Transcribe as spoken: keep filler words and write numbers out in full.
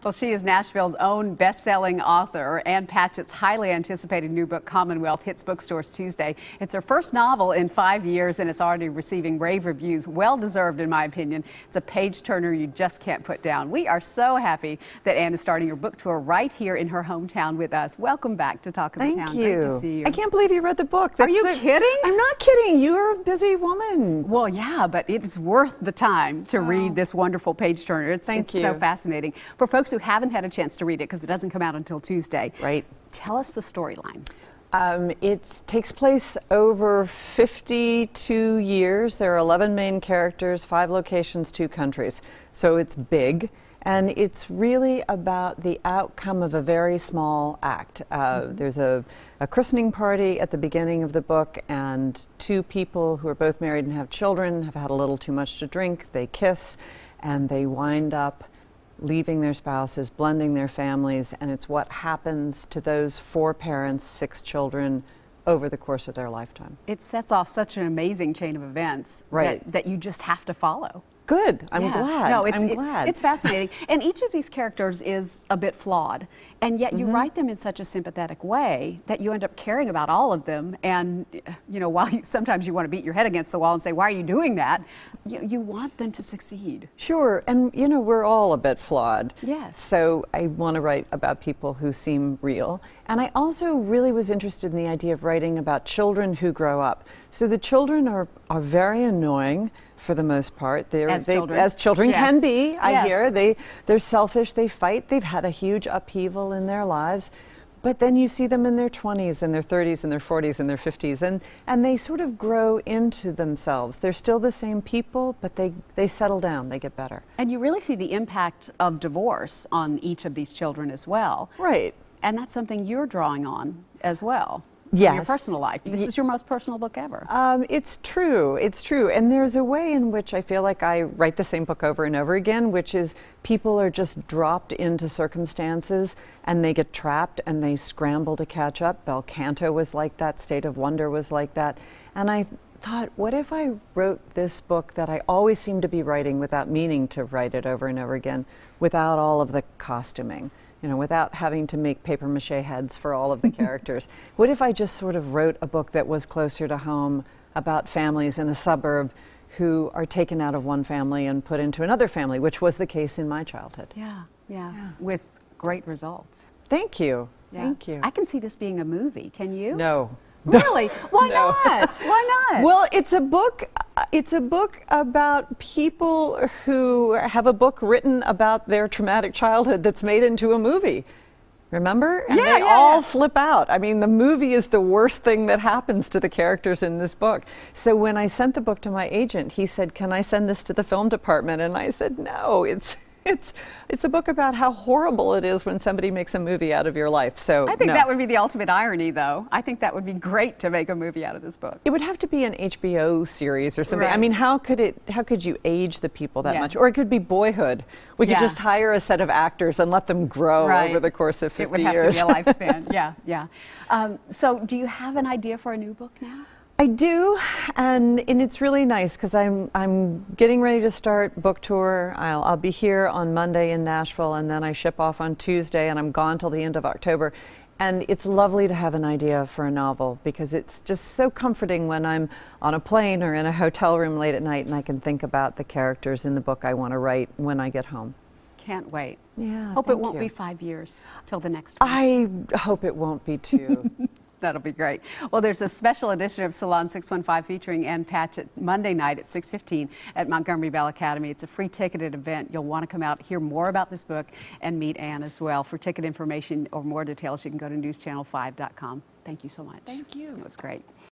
Well, she is Nashville's own best-selling author. Ann Patchett's highly anticipated new book, Commonwealth, hits bookstores Tuesday. It's her first novel in five years, and it's already receiving rave reviews. Well-deserved, in my opinion. It's a page-turner you just can't put down. We are so happy that Ann is starting her book tour right here in her hometown with us. Welcome back to Talk of the Thank Town. you. Great to see you. I can't believe you read the book. Are you a, kidding? I'm not kidding. You're a busy woman. Well, yeah, but it's worth the time to oh. read this wonderful page-turner. It's, Thank it's you. so fascinating. For folks who haven't had a chance to read it, because it doesn't come out until Tuesday, right? Tell us the storyline. Um, it takes place over fifty-two years. There are eleven main characters, five locations, two countries. So it's big. And it's really about the outcome of a very small act. Uh, mm-hmm. There's a, a christening party at the beginning of the book, and two people who are both married and have children have had a little too much to drink. They kiss, and they wind up leaving their spouses, blending their families, and it's what happens to those four parents, six children, over the course of their lifetime. It sets off such an amazing chain of events right. that, that you just have to follow. Good. I'm yeah. glad. No, it's, I'm it, glad. It's fascinating. And each of these characters is a bit flawed. And yet you mm-hmm. write them in such a sympathetic way that you end up caring about all of them. And, you know, while you, sometimes you want to beat your head against the wall and say, why are you doing that? You, you want them to succeed. Sure. And, you know, we're all a bit flawed. Yes. So I want to write about people who seem real. And I also really was interested in the idea of writing about children who grow up. So the children are, are very annoying. For the most part, they're, as they, children, as children yes. can be. I yes. hear they they're selfish. They fight. They've had a huge upheaval in their lives, but then you see them in their twenties and their thirties and their forties and their fifties, and and they sort of grow into themselves. They're still the same people, but they they settle down. They get better. And you really see the impact of divorce on each of these children as well. Right. And that's something you're drawing on as well. Yes. Your personal life. This is your most personal book ever. Um, it's true. It's true. And there's a way in which I feel like I write the same book over and over again, which is people are just dropped into circumstances and they get trapped and they scramble to catch up. Bel Canto was like that. State of Wonder was like that. And I thought, what if I wrote this book that I always seem to be writing without meaning to write it over and over again, without all of the costuming? You know, without having to make paper mache heads for all of the characters. What if I just sort of wrote a book that was closer to home about families in a suburb who are taken out of one family and put into another family, which was the case in my childhood. Yeah, yeah, yeah. With great results. Thank you. Yeah. Thank you. I can see this being a movie. Can you? No. Really? Why no. not? Why not? Well, it's a book. It's a book about people who have a book written about their traumatic childhood that's made into a movie. Remember? And yeah, they yeah, all yeah. flip out. I mean, the movie is the worst thing that happens to the characters in this book. So when I sent the book to my agent, he said, "Can I send this to the film department?" And I said, "No, it's It's it's a book about how horrible it is when somebody makes a movie out of your life." So I think no. that would be the ultimate irony, though. I think that would be great to make a movie out of this book. It would have to be an H B O series or something. Right. I mean, how could it? How could you age the people that yeah. much? Or it could be Boyhood. We yeah. could just hire a set of actors and let them grow right. over the course of fifty years. It would have years. to be a lifespan. yeah, yeah. Um, so, do you have an idea for a new book now? I do, and and it's really nice because I'm I'm getting ready to start book tour. I'll I'll be here on Monday in Nashville, and then I ship off on Tuesday, and I'm gone till the end of October. And it's lovely to have an idea for a novel because it's just so comforting when I'm on a plane or in a hotel room late at night, and I can think about the characters in the book I want to write when I get home. Can't wait. Yeah. Hope it won't you. be five years till the next one. I hope it won't be too. That'll be great. Well, there's a special edition of Salon six one five featuring Ann Patchett Monday night at six fifteen at Montgomery Bell Academy. It's a free ticketed event. You'll want to come out, hear more about this book, and meet Ann as well. For ticket information or more details, you can go to news channel five dot com. Thank you so much. Thank you. It was great.